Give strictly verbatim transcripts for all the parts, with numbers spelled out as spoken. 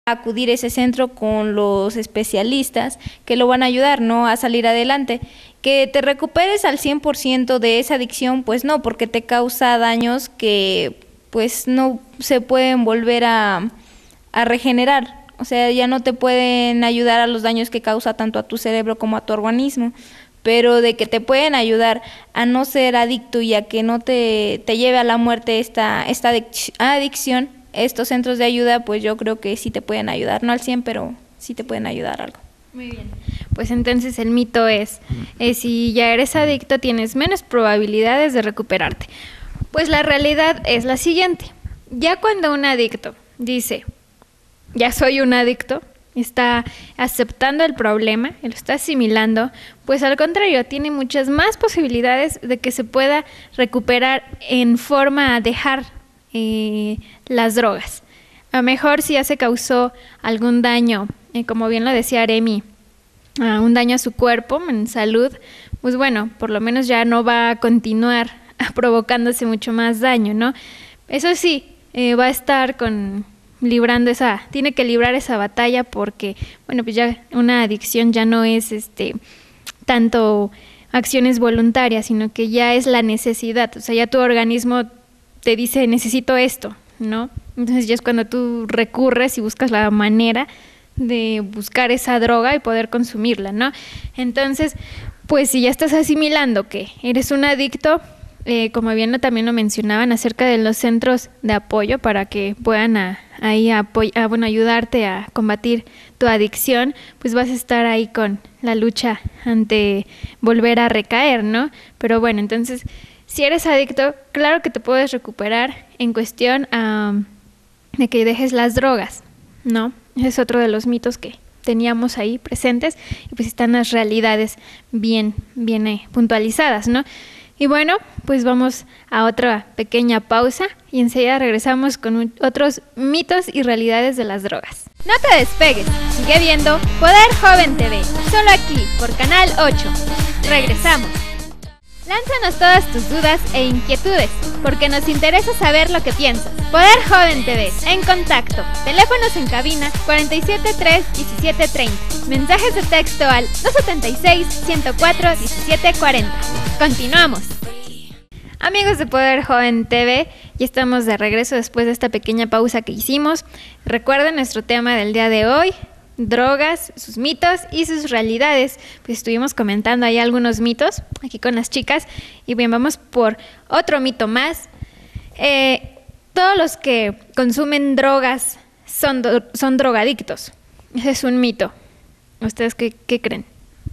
acudir a ese centro con los especialistas que lo van a ayudar, ¿no?, a salir adelante. Que te recuperes al cien por ciento de esa adicción, pues no, porque te causa daños que pues no se pueden volver a, a regenerar. O sea, ya no te pueden ayudar a los daños que causa tanto a tu cerebro como a tu organismo, pero de que te pueden ayudar a no ser adicto y a que no te, te lleve a la muerte esta, esta adicción, estos centros de ayuda, pues yo creo que sí te pueden ayudar, no al cien, pero sí te pueden ayudar algo. Muy bien. Pues entonces el mito es, eh, si ya eres adicto tienes menos probabilidades de recuperarte. Pues la realidad es la siguiente. Ya cuando un adicto dice, ya soy un adicto, está aceptando el problema, lo está asimilando, pues al contrario, tiene muchas más posibilidades de que se pueda recuperar en forma a dejar eh, las drogas. A lo mejor si ya se causó algún daño, eh, como bien lo decía Aremi, uh, un daño a su cuerpo, en salud, pues bueno, por lo menos ya no va a continuar provocándose mucho más daño, ¿no? Eso sí, eh, va a estar con librando esa, tiene que librar esa batalla porque, bueno, pues ya una adicción ya no es este tanto acciones voluntarias, sino que ya es la necesidad, o sea, ya tu organismo te dice necesito esto, ¿no? Entonces ya es cuando tú recurres y buscas la manera de buscar esa droga y poder consumirla, ¿no? Entonces, pues si ya estás asimilando que eres un adicto, eh, como bien también lo mencionaban acerca de los centros de apoyo para que puedan a, ahí apoy a, bueno, ayudarte a combatir tu adicción, pues vas a estar ahí con la lucha ante volver a recaer, ¿no? Pero bueno, entonces, si eres adicto, claro que te puedes recuperar en cuestión um, de que dejes las drogas, ¿no? Ese es otro de los mitos que teníamos ahí presentes y pues están las realidades bien, bien eh, puntualizadas, ¿no? Y bueno, pues vamos a otra pequeña pausa y enseguida regresamos con otros mitos y realidades de las drogas. No te despegues, sigue viendo Poder Joven T V, solo aquí por Canal ocho. Regresamos. Lánzanos todas tus dudas e inquietudes, porque nos interesa saber lo que piensas. Poder Joven T V, en contacto. Teléfonos en cabina cuarenta y siete tres diecisiete treinta. Mensajes de texto al dos setenta y seis ciento cuatro diecisiete cuarenta. Continuamos. Amigos de Poder Joven T V, ya estamos de regreso después de esta pequeña pausa que hicimos. Recuerden nuestro tema del día de hoy: drogas, sus mitos y sus realidades. Pues estuvimos comentando ahí algunos mitos aquí con las chicas y bien, vamos por otro mito más. Eh, todos los que consumen drogas son, do son drogadictos. Ese es un mito. ¿Ustedes qué, qué creen?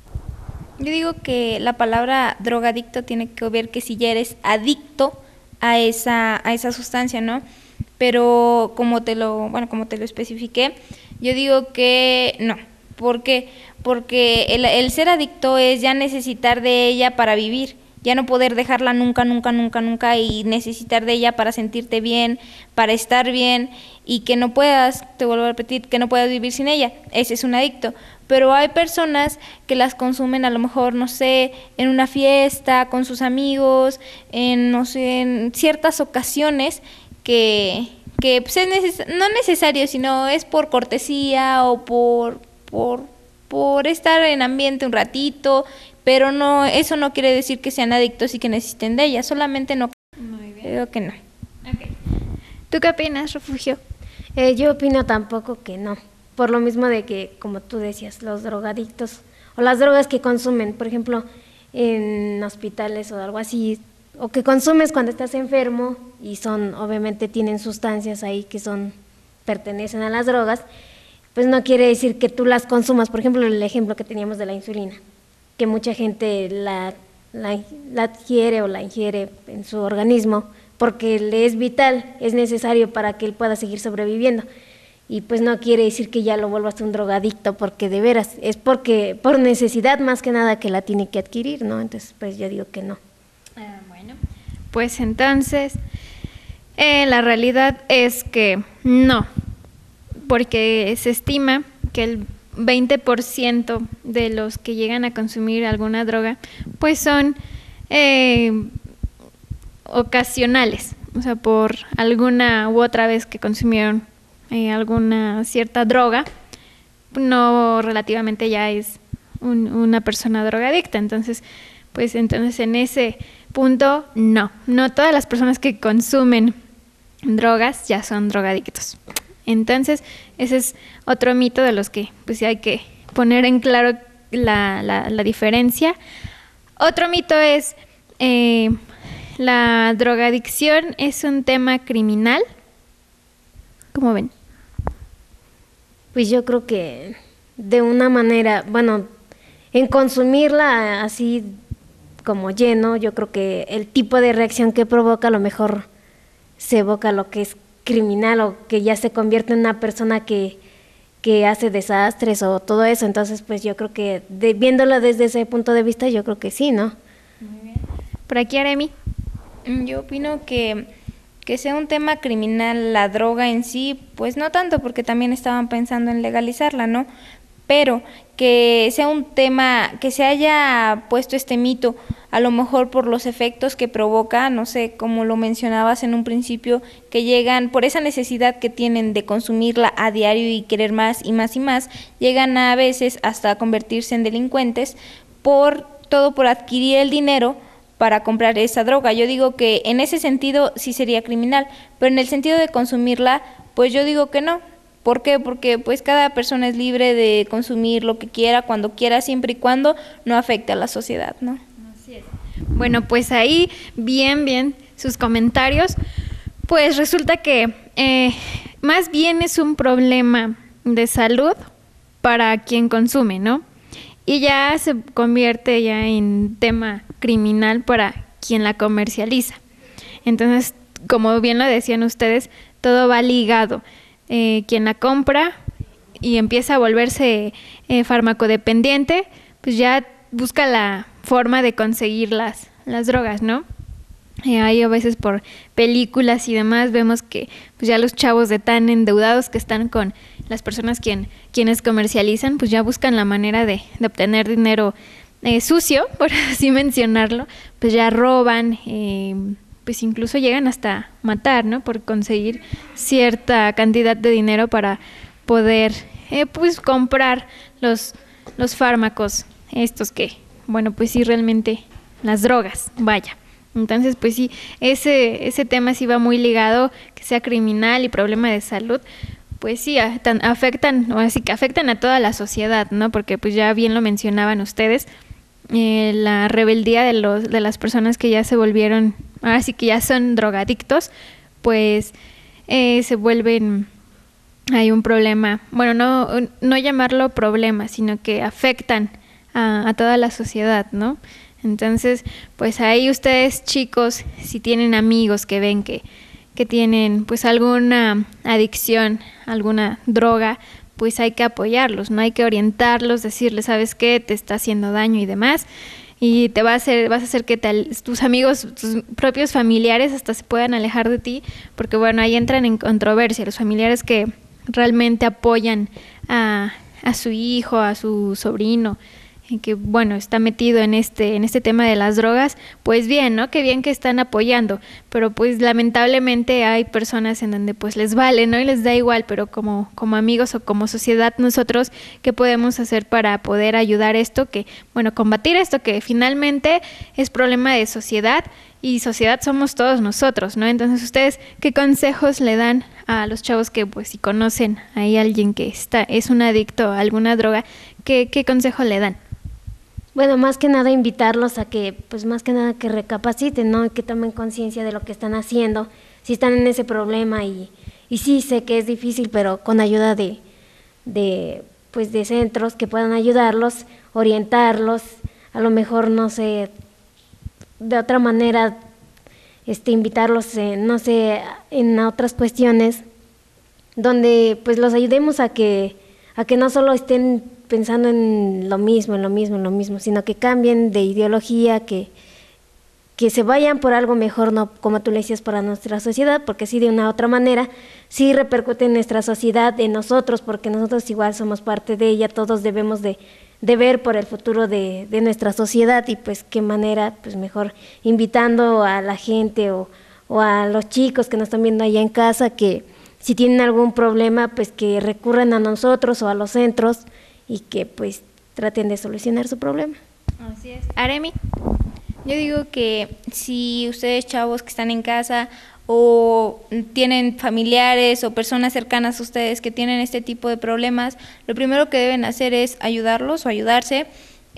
Yo digo que la palabra drogadicto tiene que ver que si ya eres adicto a esa, a esa sustancia, ¿no? Pero como te lo, bueno, como te lo especifiqué, yo digo que no. ¿Por qué? Porque el, el ser adicto es ya necesitar de ella para vivir, ya no poder dejarla nunca, nunca, nunca, nunca y necesitar de ella para sentirte bien, para estar bien y que no puedas, te vuelvo a repetir, que no puedas vivir sin ella. Ese es un adicto. Pero hay personas que las consumen a lo mejor, no sé, en una fiesta, con sus amigos, en, no sé, en ciertas ocasiones que, que pues es neces no necesario, sino es por cortesía o por, por, por estar en ambiente un ratito, pero no, eso no quiere decir que sean adictos y que necesiten de ella, solamente no. Muy bien. Creo que no. Okay. ¿Tú qué opinas, Refugio? Eh, yo opino tampoco que no, por lo mismo de que, como tú decías, los drogadictos o las drogas que consumen, por ejemplo, en hospitales o algo así, o que consumes cuando estás enfermo y son, obviamente tienen sustancias ahí que son, pertenecen a las drogas, pues no quiere decir que tú las consumas. Por ejemplo, el ejemplo que teníamos de la insulina, que mucha gente la, la, la adquiere o la ingiere en su organismo porque le es vital, es necesario para que él pueda seguir sobreviviendo. Y pues no quiere decir que ya lo vuelvas un drogadicto, porque de veras, es porque por necesidad más que nada que la tiene que adquirir, ¿no? Entonces, pues yo digo que no. Ah, bueno, pues entonces, eh, la realidad es que no, porque se estima que el veinte por ciento de los que llegan a consumir alguna droga, pues son eh, ocasionales, o sea, por alguna u otra vez que consumieron eh, alguna cierta droga, no relativamente ya es un, una persona drogadicta. Entonces, pues entonces en ese punto, no, no todas las personas que consumen drogas ya son drogadictos. Entonces, ese es otro mito de los que pues hay que poner en claro la, la, la diferencia. Otro mito es, eh, la drogadicción es un tema criminal. ¿Cómo ven? Pues yo creo que de una manera, bueno, en consumirla así como lleno, yo creo que el tipo de reacción que provoca a lo mejor se evoca lo que es criminal o que ya se convierte en una persona que, que hace desastres o todo eso. Entonces, pues yo creo que de, viéndolo desde ese punto de vista, yo creo que sí, ¿no? Muy bien. Por aquí, Aremi. Yo opino que, que sea un tema criminal la droga en sí, pues no tanto, porque también estaban pensando en legalizarla, ¿no? Pero que sea un tema, que se haya puesto este mito, a lo mejor por los efectos que provoca, no sé, como lo mencionabas en un principio, que llegan por esa necesidad que tienen de consumirla a diario y querer más y más y más, llegan a veces hasta convertirse en delincuentes, por todo por adquirir el dinero para comprar esa droga. Yo digo que en ese sentido sí sería criminal, pero en el sentido de consumirla, pues yo digo que no. ¿Por qué? Porque pues cada persona es libre de consumir lo que quiera, cuando quiera, siempre y cuando no afecte a la sociedad, ¿no? Así es. Bueno, pues ahí bien, bien sus comentarios. Pues resulta que eh, más bien es un problema de salud para quien consume, ¿no? Y ya se convierte ya en tema criminal para quien la comercializa. Entonces, como bien lo decían ustedes, todo va ligado. Eh, quien la compra y empieza a volverse eh, farmacodependiente, pues ya busca la forma de conseguir las, las drogas, ¿no? Eh, ahí a veces por películas y demás vemos que pues ya los chavos de tan endeudados que están con las personas quien, quienes comercializan, pues ya buscan la manera de, de obtener dinero eh, sucio, por así mencionarlo, pues ya roban, eh, pues incluso llegan hasta matar, ¿no? Por conseguir cierta cantidad de dinero para poder, eh, pues, comprar los, los fármacos estos que, bueno, pues sí, realmente las drogas, vaya. Entonces, pues sí, ese, ese tema sí va muy ligado, que sea criminal y problema de salud, pues sí, a, tan, afectan, o así que afectan a toda la sociedad, ¿no? Porque pues ya bien lo mencionaban ustedes, eh, la rebeldía de los de las personas que ya se volvieron, ahora sí que ya son drogadictos, pues eh, se vuelven, hay un problema, bueno, no, no llamarlo problema, sino que afectan a, a toda la sociedad, ¿no? Entonces, pues ahí ustedes, chicos, si tienen amigos que ven que, que tienen pues alguna adicción, alguna droga, pues hay que apoyarlos, no hay que orientarlos, decirles, ¿sabes qué? Te está haciendo daño y demás, y te va a hacer, vas a hacer que te, tus amigos, tus propios familiares hasta se puedan alejar de ti, porque bueno, ahí entran en controversia los familiares que realmente apoyan a, a su hijo, a su sobrino, que bueno, está metido en este en este tema de las drogas, pues bien, ¿no? Qué bien que están apoyando, pero pues lamentablemente hay personas en donde pues les vale, ¿no? Y les da igual, pero como como amigos o como sociedad nosotros, ¿qué podemos hacer para poder ayudar esto? Que, bueno, combatir esto que finalmente es problema de sociedad, y sociedad somos todos nosotros, ¿no? Entonces, ustedes, ¿qué consejos le dan a los chavos que pues si conocen ahí a alguien que está es un adicto a alguna droga? ¿Qué, qué consejo le dan? Bueno, más que nada invitarlos a que, pues más que nada que recapaciten, ¿no? Y que tomen conciencia de lo que están haciendo, si están en ese problema y, y sí sé que es difícil, pero con ayuda de, de, pues de centros que puedan ayudarlos, orientarlos, a lo mejor, no sé, de otra manera, este, invitarlos, eh, no sé, en otras cuestiones, donde pues los ayudemos a que, a que no solo estén pensando en lo mismo, en lo mismo, en lo mismo, sino que cambien de ideología, que, que se vayan por algo mejor, no como tú le decías, para nuestra sociedad, porque sí, de una u otra manera, sí repercute en nuestra sociedad, en nosotros, porque nosotros igual somos parte de ella, todos debemos de, de ver por el futuro de, de nuestra sociedad, y pues qué manera, pues mejor invitando a la gente o, o a los chicos que nos están viendo allá en casa, que si tienen algún problema, pues que recurran a nosotros o a los centros y que pues traten de solucionar su problema. Así es. Aremi. Yo digo que si ustedes chavos que están en casa o tienen familiares o personas cercanas a ustedes que tienen este tipo de problemas, lo primero que deben hacer es ayudarlos o ayudarse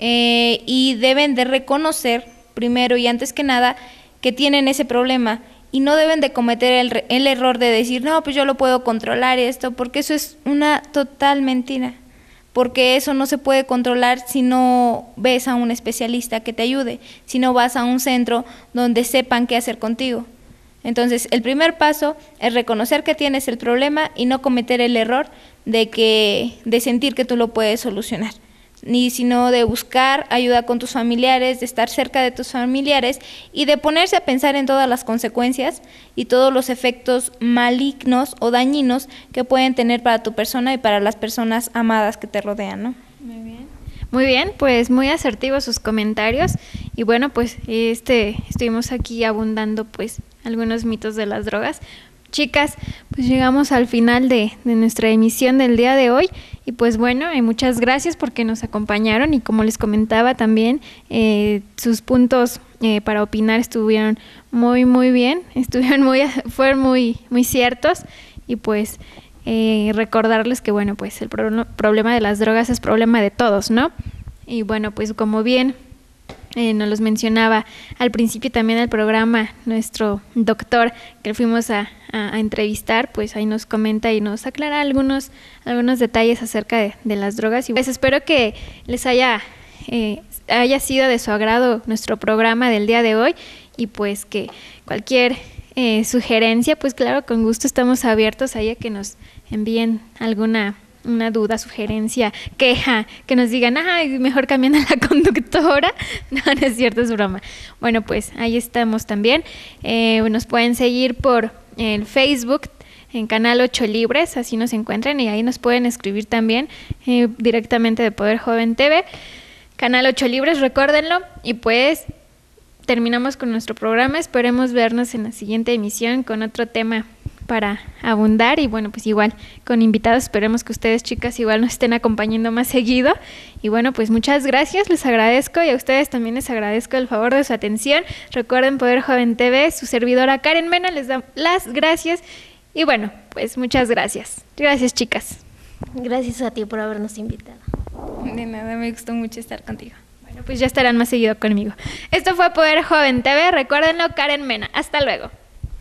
eh, y deben de reconocer primero y antes que nada que tienen ese problema y no deben de cometer el, el error de decir, no, pues yo lo puedo controlar esto, porque eso es una total mentira. Porque eso no se puede controlar si no ves a un especialista que te ayude, si no vas a un centro donde sepan qué hacer contigo. Entonces, el primer paso es reconocer que tienes el problema y no cometer el error de que de sentir que tú lo puedes solucionar, ni sino de buscar ayuda con tus familiares, de estar cerca de tus familiares y de ponerse a pensar en todas las consecuencias y todos los efectos malignos o dañinos que pueden tener para tu persona y para las personas amadas que te rodean, ¿no? Muy bien. Muy bien, pues muy asertivos sus comentarios y bueno, pues este estuvimos aquí abundando pues algunos mitos de las drogas. Chicas, pues llegamos al final de, de nuestra emisión del día de hoy y pues bueno, eh, muchas gracias porque nos acompañaron y como les comentaba también, eh, sus puntos eh, para opinar estuvieron muy muy bien, estuvieron muy, fueron muy, muy ciertos y pues eh, recordarles que bueno, pues el pro- problema de las drogas es problema de todos, ¿no? Y bueno, pues como bien Eh, nos los mencionaba al principio también del programa nuestro doctor que fuimos a, a, a entrevistar, pues ahí nos comenta y nos aclara algunos algunos detalles acerca de, de las drogas y pues espero que les haya eh, haya sido de su agrado nuestro programa del día de hoy y pues que cualquier eh, sugerencia, pues claro, con gusto estamos abiertos ahí a que nos envíen alguna una duda, sugerencia, queja, que nos digan, ay, mejor cambian a la conductora. No, no es cierto, es broma. Bueno, pues ahí estamos también. Eh, nos pueden seguir por el Facebook, en Canal ocho Libres, así nos encuentran y ahí nos pueden escribir también eh, directamente de Poder Joven T V. Canal ocho Libres, recuérdenlo. Y pues terminamos con nuestro programa. Esperemos vernos en la siguiente emisión con otro tema para abundar y bueno, pues igual con invitados, esperemos que ustedes chicas igual nos estén acompañando más seguido y bueno, pues muchas gracias, les agradezco y a ustedes también les agradezco el favor de su atención. Recuerden Poder Joven T V, su servidora Karen Mena les da las gracias y bueno, pues muchas gracias. Gracias chicas. Gracias a ti por habernos invitado. De nada, me gustó mucho estar contigo. Bueno, pues ya estarán más seguido conmigo. Esto fue Poder Joven T V, recuérdenlo, Karen Mena. Hasta luego.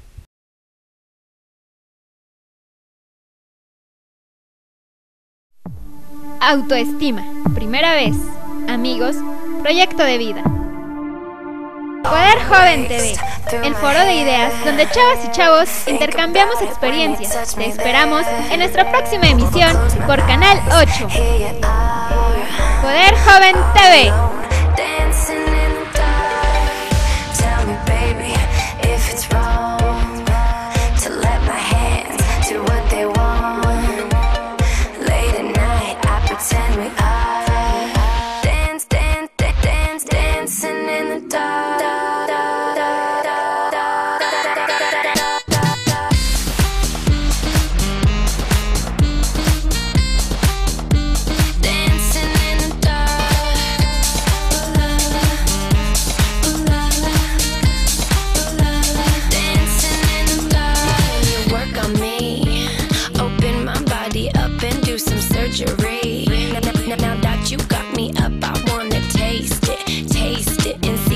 Autoestima, primera vez, amigos, proyecto de vida. Poder Joven T V, el foro de ideas donde chavas y chavos intercambiamos experiencias. Te esperamos en nuestra próxima emisión por Canal ocho. Poder Joven T V.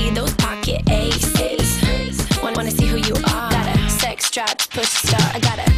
Push start, I gotta